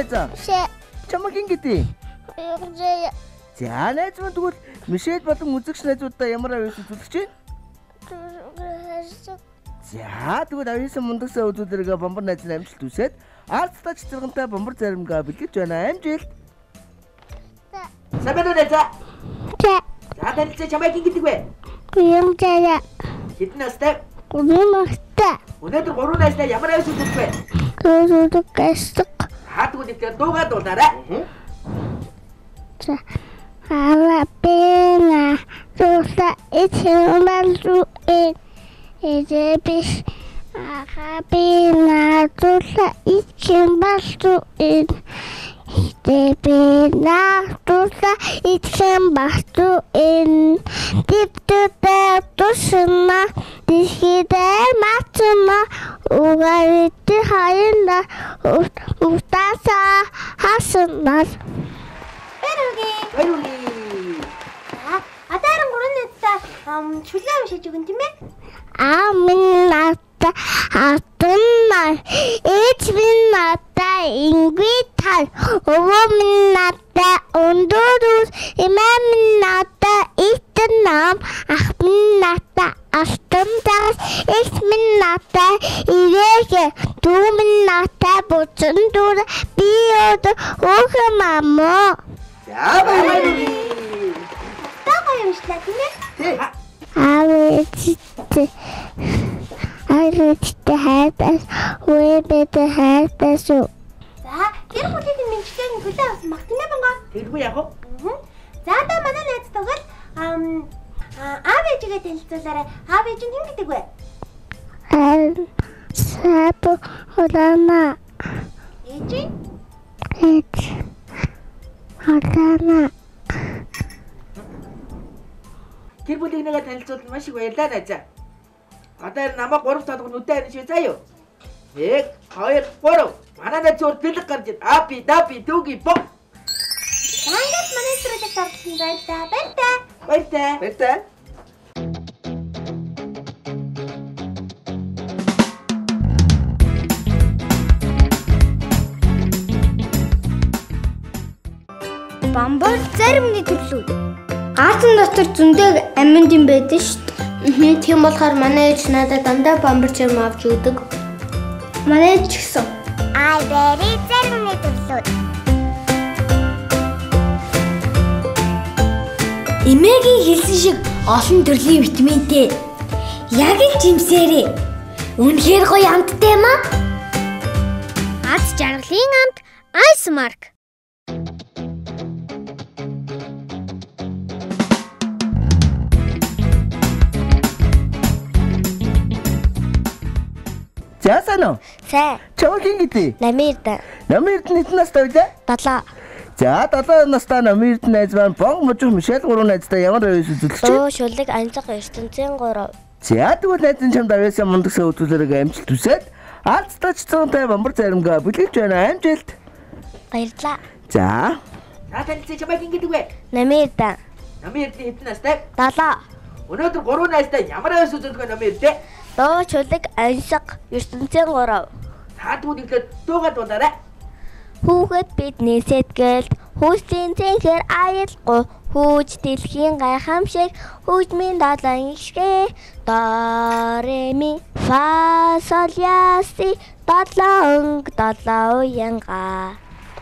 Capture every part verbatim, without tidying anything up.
найзаа? Мишель. Чамаг ингэдэй. Ягжээ. За найз маань тэгвэл Мишель болон үзэгч найзуудаа ямар авьяас үзүүлж чинь? За тэгвэл авьяасан мундагсаа үзүүлэргээ бомбар найзын амжилт үсээд арцтач цэргантай бомбар заримгаа бэлгэж байна. Амжилт. Сайн байна уу найзаа? За. За танилцаа чамайг ингэдэг вэ? Ягжээ. Хэдэн настай? Гурван настай. Өнөөдөр гурван настай ямар авьяас үзүүлж вэ? Гурван настай. Хаа тэгвэл ихтэй дуугаа дуулаарай. За. Арабина туса ичмалу э эдебиш Арабина туса ичмалу э эдебина туса ичмалу э диптута тусна дихиде матма угарити хайна утаса хасна Баярлалаа. За, атааран гурван найзтай ам чулаа уншиж өгөн тийм ээ? Аа минь надаа хатна. Эч минь надаа ингвитал. Өвөө минь надаа ондорус. Эмээ минь надаа итнам. Ах минь надаа алтандас. Эч минь надаа ирэгэ. Дүү минь надаа буцандур. Би өдөр өөхө мамо. За баярлалаа. Таагаа юмшлаа тийм ээ? Авэчтэй. Авэчтэй хайдас. Үебэтэй хайдас. За, гэр бүлийн мэнчлийн төлөө авсан баг тийм ээ бангаа? Тэргүй яг уу? За та манай найз тоглол ам аав ээжигээ танилцуулаарай. Аав ээж нь хэн гэдэг вэ? Аа сапо холана. Ээж нь? Ээж. Холана. Тэр бүлийг нэгэ танилцуулсан маш их баярлалаа найзаа. Одоо энэ намайг гурав толгон үдэ харин шээ заа юу. Нэг, хоёр, гурав. Манай найз зур бэлэг гарч ир. Апи, дапи, түги, бо. Ангат манай зэрэг тавьсан байлаа. Баяртай. Баяртай. Баяртай. Бомбар заримны төрлүүд. Гаасан дотор зөндөө аминд юм байдаг шүү дээ. Тийм болохоор манай ээж надад дандаа бомбар чирм авч өгдөг. Манай ээж ч гэсэн. Ай бэри заримны төрлүүд. Эмээгийн хэлсэн шиг олон төрлийн витаминтэй. Яг л жимсээрээ. Үнэхээр гоё амттай юм аа. Аз жаргалын амт Айсмарк. За санаа. Сэ. Чамаг ингэдэй. Намирда. Намирд хэдэн настай вэ? Долоо. За долоо настай намирд найз маань бон мужиг Мишель гурван найзтай ямар авьяас үзүүлж чинь? Өө шүлэг анцаг ертөнцийн гурав. За тэгвэл найзын чамд авьяасаа мундагсаа үзүүлэрэг амжилт хүсээд арцтач цонтой бомбар заримгаа бүлгэж байна. Амжилт. Баярлалаа. За. За танилцаа чамайг ингэдэг вэ? Намирда. Намирд хэдэн настай? Долоо. Өнөөдөр гурван найзтай ямар авьяас үзүүлэх вэ намирд? Доо шүлэг анцаг ертөнцийн гурав. Та тэгвэл ихлээр дуугаа дуулаарай. Хүүхэд бидний сэтгэлд хүүсийн цэнхэр аялгүй хүүж дэлхийн гайхамшиг хүүжмийн дадлан ишгэ до ре ми фа сол ля си дадлан дадлаа уянга.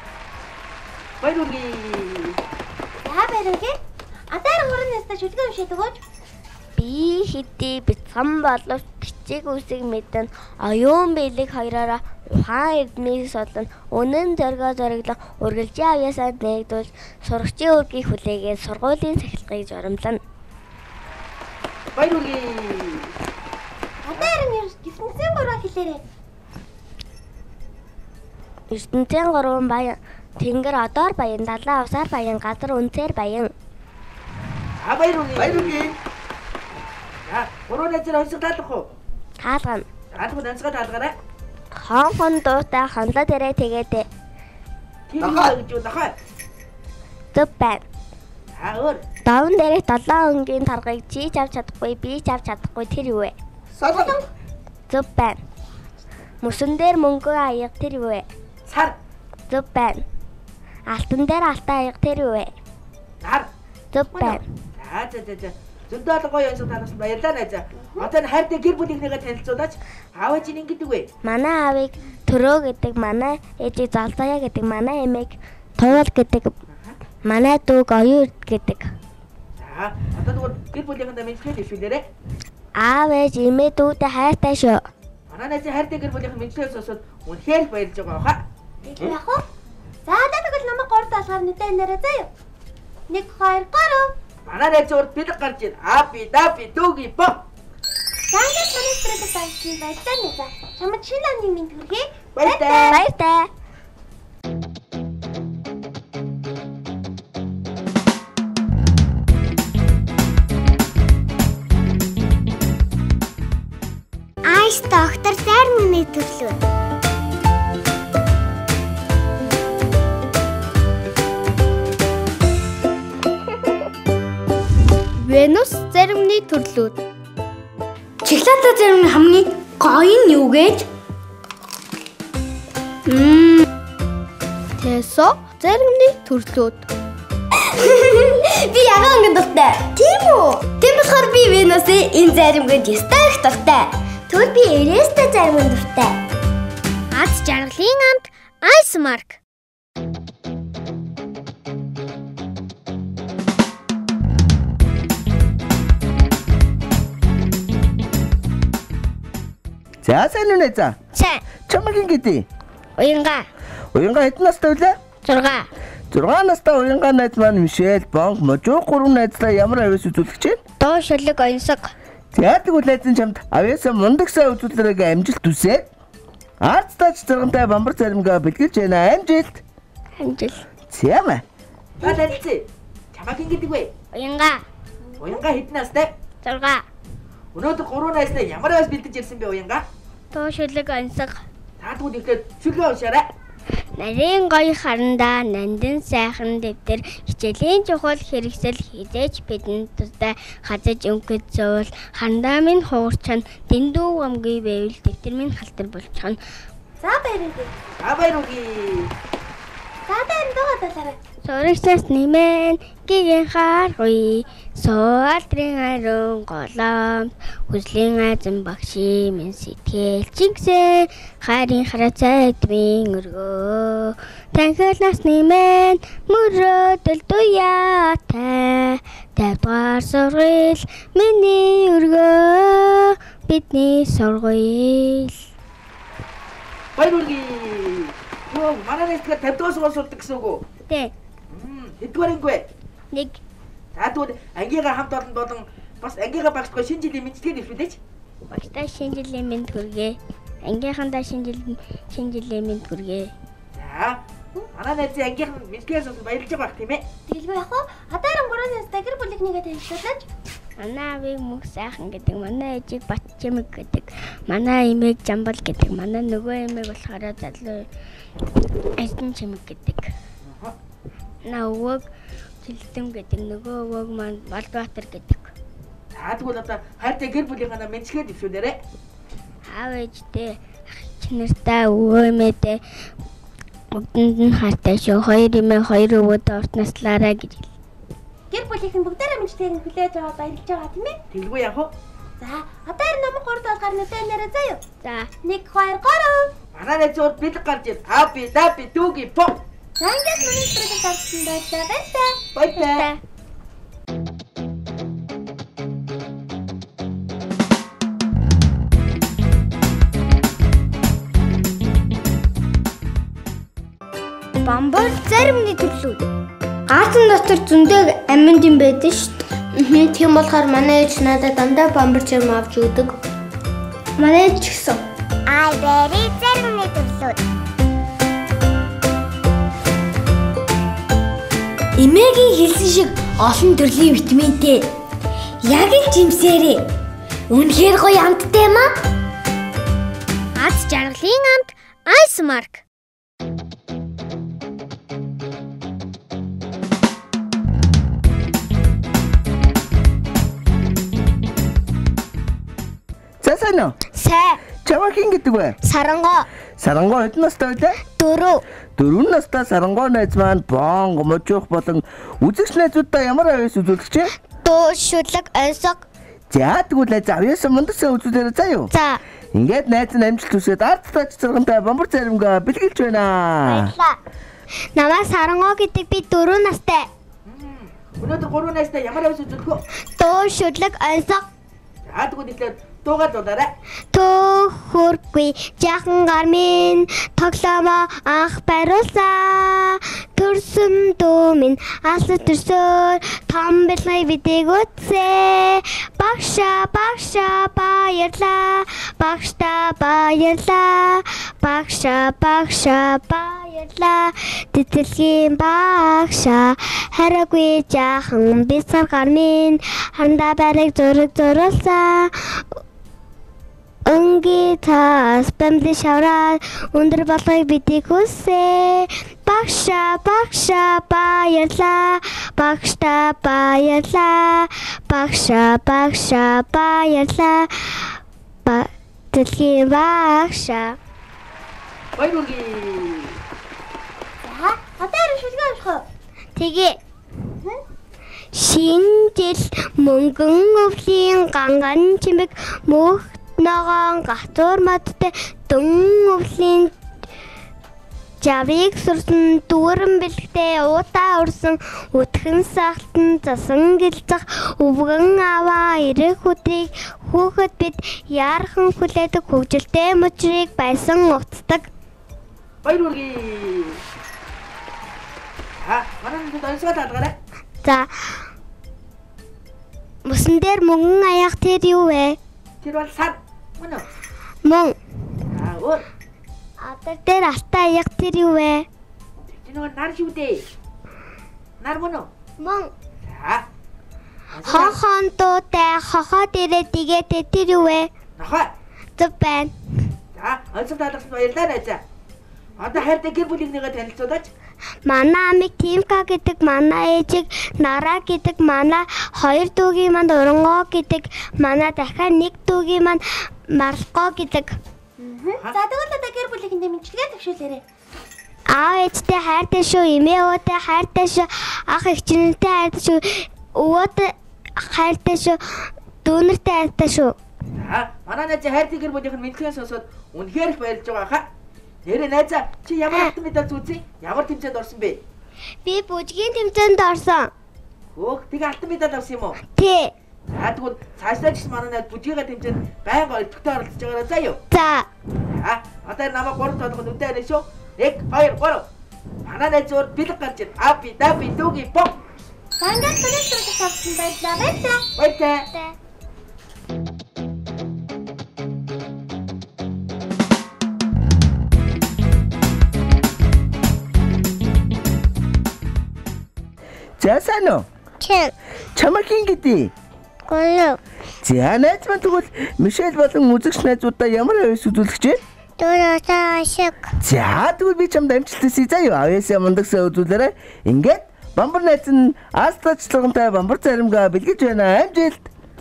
Баярлалаа. За баярлалаа. Атааран гурван найзтай шүлгээ уншаад өгөөч. Би хэдий бицхан боловч бичиг үсэг мэдэн оюун бэлэг хоёроо ухаан эрдмийг судлан үнэн зоргоо зориглон үргэлжийн авьяасаа нэгдүүлж сурагчийн үргийг хүлээгээд сургуулийн сахилгыг жоромлоно. Баярлалаа. Атааран ертөнцийн гурав хэлээрэй. ертөнцийн гурван баян тэнгэр одоор баян далайн усаар баян газар үнцээр баян. А баярлалаа. Баярлалаа. За, гурван найзаар хонцог таалах уу? Таалгана. За тэгвэл онцгой таалгаарай. Хон хон дуутай хонлоо дээрээ тэгээдэ. Тэр юу гэж юу нахаа? Зүг байна. А өөр. Давн дээрээ долоон өнгийн таргыг чи ч авч чадахгүй би ч авч чадахгүй тэр юу вэ? Солон. Зүг байна. Мөсөн дээр мөнгө аяг тэр юу вэ? Сар. Зүг байна. Алтан дээр алтан аяга тэр юу вэ? Нар. Зүг байна. За за за за. Зөндөө гоё юмсан танаас баярлалаа найзаа. Одоо энэ хайртай гэр бүлийнхнийгээ танилцуулаач. Аав ээж нь ингэдэг вэ? Манай аавыг Төрөө гэдэг, манай ээжийг Залзаяа гэдэг, манай эмээг Туул гэдэг, манай дүүг Оюун гэдэг. За одоо тэгвэл гэр бүлийнхэнтэй мэдчилгээ дэвшүүлээрэ. Аав ээж эмээ дүүтэй хайртай шүү. Манай найзын хайртай гэр бүлийнхэн мэдчилгээ сонсоод үнэхээр баярлж байгаа хаа. Тэгвэл яг уу. За одоо тэгвэл намайг гурд алгаар нүдэн нэрээ заяа. Нэг хоёр гурав. Манай найз урд бэлэг гарч ийн. Апи, дапи, дүүги, бо. Сангад манай стрэс тавьсан баярлалаа нэ за. Чамд шинэ амны минь хүргэе. Баяртай. Баяртай. Айс доктор Зармины төрлөө. Венус Зармины төрлүүд. Чиглата Зармины хамгийн гоё нь юу гэж? Мм. Тэсо Зармины төрлүүд. Би яагаад ингэ дуртай? Тийм үү? Тийм болохоор би Венусын энэ заримгад ястай их дуртай. Тэгвэл би Эрестэй заримгад дуртай. Аз жаргалын амт Айсмарк. За сайн уу найзаа? Сайн. Чамгийн гэдэг. Уянга. Уянга хэдэн настай вэ? зурга. зургаан настай уянга найз маань Мишель, Бонг, Можоо гурван найзлаа ямар авьяас үзүүлэх чинь? Доо шилэг оюнсаг. Яадаг үл найзан чамд авьяасаа мундаг сайн үзүүлэрэг амжилт хүсье. Арцтаач зэрэгтэй бамбар заримгаа бэлгэлж байна. Амжилт. Амжилт. Зяма. Бадалцээ. Чамаагийн гэдэг вэ? Уянга. Уянга хэдэн настай? зурга. Өнөөдөр гурван найзтай ямар авьяас бэлдэж ирсэн бэ уянга? Доо шилэг оюнсаг. Таадгүй ихлээр чөлөө уушаарай. Нарийн гоё харандаа нандин сайхан дэвтэр хичээлийн чухал хэрэгсэл хизээж бидэнд тустай хазаж өнгөж зөөл харандаа минь хуурчхан дэндүү гамгүй байвал дэвтэр минь халтар болчихно. За баярыг. За баярыг. За баяр дуугаа далаарай. Сурагчнаас нэмэн гиген хааргүй суултрын ариун голом хүслийн азан багши минь сэтгэл чигсэн харин харацайдмын өргөө танхилнаас нэмэн мөрөөдөл туяатай тавдгаар сургал миний өргөө бидний сургал. Баярыг. Юу манай нэстгээ тавьдгаа сургуулдаг гэсэн үг үү? Тэ. Хэдгээрэнгүй. Нэг. За тэгвэл ангийнхаа хамт олон болон бас ангийнхаа багшгүй шинэ жилийн мэдчилгээ нэвшүүлээч. Багштай шинэ жилийн мэнд хүргэе. Ангийнхандаа шинэ жилийн шинэ жилийн мэнд хүргэе. За манай найзын ангийнхан мэдчилгээс бас баярлж байгаа бах тийм ээ. Тэгэлгүй яг уу. Одоо харин гурван нэстэй гэр бүлийнхнийгээ танилцуулаач. Манай авийг мөх сайхан гэдэг, манай ээжийг Бат чимэг гэдэг, манай эмээг Жамбал гэдэг, манай нөгөө эмээг болохоор залуу Айсан чимэг гэдэг. Наа өвөг Жилдэм гэдэг, нөгөө өвөг маань Балбаатар гэдэг. За тэгвэл одоо хайртай гэр бүлийнхаа мэдчилгээ нэвшүүлээрэ. Аав ээжтэй, ах нартай, өвөө эмээтэй бүгдэнд нь хайртай шүү. Хоёр эмээ, хоёр өвөөдөө урт наслаарай гэж хэл. Гэр бүлийнхэн бүгдээрээ мэдчилгээг хүлээж аваад баярлж байгаа тийм ээ. Тэгэлгүй яах вэ? За одоо харин намайг гурд алгаар нүдэн нэрээ заяа. За нэг хоёр гурав. Манай найз урд бэлэг гарч ийн. Апи, дапи, дүүги, бо. За ингээд миний стрэс тавьсан байлаа баяртай. Баяртай. Бамбар заримны төрлүүд. Гаасан дотор зөндөг аминд юм байдаг шүү дээ. Тийм болохоор манай ээж надад дандаа бамбар зарим авч өгдөг. Манай ээж ч гэсэн. Ай бэри заримны төрлүүд. Эмээгийн хэлсэн шиг олон төрлийн витаминтэй. Яг л жимсээрээ. Үнэхээр гоё амттай юм аа. Аз жаргалын амт Айсмарк. Сайн уу? Сайн. Чамаа хин гэдэг вэ? Сарангоо. Сарангоо хэдэн настай вэ? Дөрөв. Дөрвөн настай Сарангоо найз маань бонго можих болон үзэгч найзуудаа ямар авьяас үзүүлэх чи? Дуу шүлэг онсог. За тэгвэл найз авьяас мандасаа үзүүлээрэй заа юу? За. Ингээд найз нь амжилт хүсээд ард тач царгантай бамбар царимгаа бэлгэлж байна. Баярлалаа. Намаа Сарангоо гэдэг би дөрөв настай. Өнөөдөр гурван настай ямар авьяас үзүүлэх вэ? Дуу шүлэг онсог. За тэгвэл ихлээр дуугаа дуулаарай. Төхөргүй жаахан гар минь тоглоомоо анх бариулсан. Төрсөн дүү минь алсад төрсөөр том бэлгэй бидэг үтсэ. Багша багша баярлаа. Багшта баярлаа. Багша багша баярлаа. Тэтгэлгийн багша хараагүй жаахан бицар гар минь хандаа барыг зураг зуруулсан. Өнгийн тас бамли шавраад өндөр болгоёг бидний хүсээ. Багша багша баярлаа. Багшта баярлаа. Багша багша баярлаа. Дэлхийн багша. Баярлалаа. За, одоо шүлгээ авах уу? Тэгээ. Шинжил мөнгөн өвлийн ганган чимэг мөх ногоон гатур мадтай дөн өвлийн жавыг сурсан дүүрэн бэлгтэй уудаа урсан өтгөн сахалтан засан гэлзах өвгөн аваа ирэх өдрийг хүүхэд бид яархан хүлээдэг хөвгөлтэй мөчрийг байсан уцдаг. Баярлалаа. А, манай нэг онцгой талгаарай. За. Мөсөн дээр мөнгөн аяах тэр юу вэ? Тэр бол сар. Мөн үү? Мөн. Аа, өөр. Адар дээр алтан аяах тэр юу вэ? Тэр нэг нар шүү дээ. Нар мөн үү? Мөн. За. Хохон дуутай хохоо дээрээ дигээтэй тэр юу вэ? Нохой. Зөв байна. За, онцгой талгаарсан баярлалаа найзаа. Одоо хайртай гэр бүлийнхнийгээ танилцуулаач. Манай амиг Тимка гэдэг манай ээжийг Нараа гэдэг манай хоёр дүүгийн манд Урангоо гэдэг манай дахиад нэг дүүгийн манд Марго гэдэг. За тэгвэл одоо гэр бүлийнхээ мэдлэгээ төвшүүлээрэй. Аав ээжтэй хайртай шүү, эмээ өвөтэй хайртай шүү, ах эгчнэртэй хайртай шүү, өвөөтэй хайртай шүү, дүүнэртэй хайртай шүү. За, манай найзаа хайртай гэр бүлийнх нь мэдлэгээ сонсоод үнэхээр их баярлж байгаа хаа. Нэрээ найзаа чи ямар автан медаль зүүцээ? Ямар тэмцээнд орсон бэ? Би бүжгийн тэмцээнд орсон. Хөөх, тэгээ алтан медаль авсан юм уу? Тий. За тэгвэл цаашдаа ч гэсэн манай найз бүжгийн тэмцээнд байнга олдогтой оролцож байгаарай заа юу? За. За, одоо намайг гурав тоглох үедээ нэ шүү. нэг, хоёр, гурав. Манай найз зур бэлэг гарч ир. Апи, дапи, дүүги, пop. Сангад төлөвлөлт тавьсан байлаа. Баярлалаа. Баярлалаа. За сайн уу? Чэ. Чамаа хин гэдэг? Гол. За найз маань тэгвэл Мишель болон үзэгч найзуудаа ямар авьяас үзүүлэх гэж? Дөрөвтэй ашиг. За тэгвэл би чамд амжилт хүсье заа юу? Авьяасаа мандагсаа үзүүлээрэй. Ингээд бамбар найз нь астачлагантай бамбар царимгаа бэлгэж байна. Амжилт.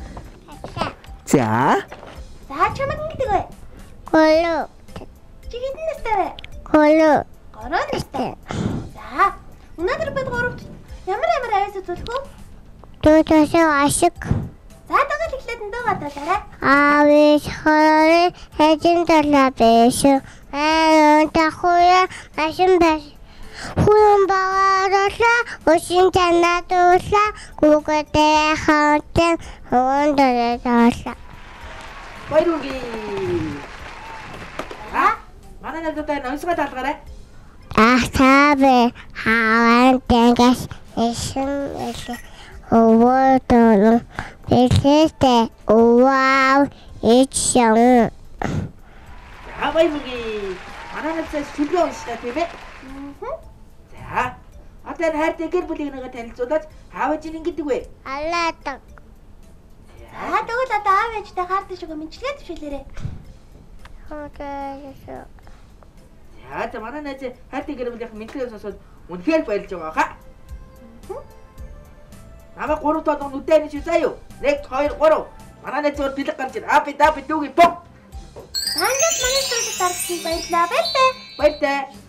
За. За чамаг ингэдэг вэ? Гол. Чи хэдэн настай вэ? Гол. Гурван настай. За өнөөдөр бид гуравт ямар ямар авьяас үзүүлэх вэ? Дөрөвтэй ашиг. За тэгэл эхлээд энэ дуугаа дуулаарай. Авиш хорой хэжин дарлаа биш. Аа тахуя машин биш. Хүн баваарлаа өшин танаа дуулаа. Гүгдээ хаалтан хүн дуулаа. Баярлалаа. А? Манай найзуудаа нөөсгөө талгаарай. Ахтабе хаан тэнгас эшин эшин овоотон бэлхэтэ вау ичсэн. За баярлалаа. Манай найзаа шүлгээ уншдаг тийм ээ. За. Одоо хайртай гэр бүлийнхнийгээ танилцуулаад аав ээж нь ингэдэг вэ? Алаадаг. За тэгвэл одоо аав ээжтэй хаардаг шиг мэдлэгээ төвшүүлээрэй. Хөөе. За за манай найз хайртай гэр бүлийнх мэдлэгээ сонсоод үнэхээр баярлж байгаа хаа. Намайг гурав толгон үдээ нэг заа юу? нэг, хоёр, гурав. Манай найз зур бэлэг гарч ир. Апи дапи дүүги поп. Санга дарагчид баярлалаа. Баярлалаа. Баяртай.